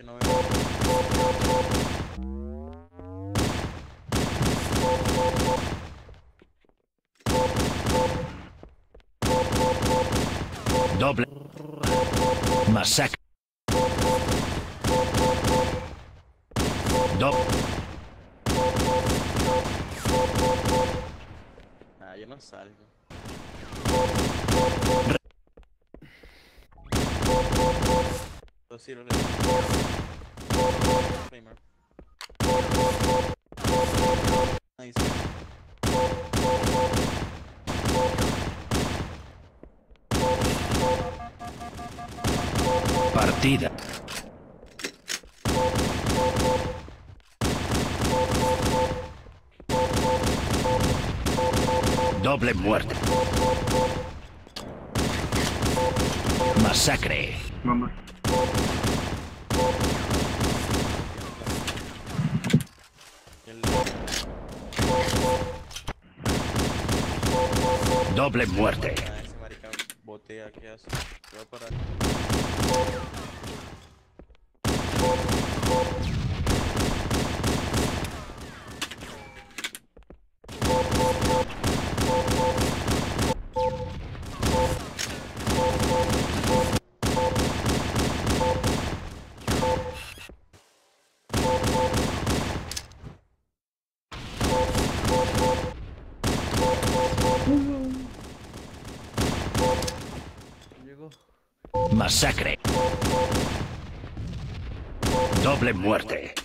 no veo. Doble. Masacre. Ah, yo no salgo. Dos tiros de primer. Nice. Partida. Doble muerte. Masacre. Vamos. El... Doble muerte. Ah, ese marica botea, ¿qué hace? Se va a parar. Llegó. Masacre. Doble muerte.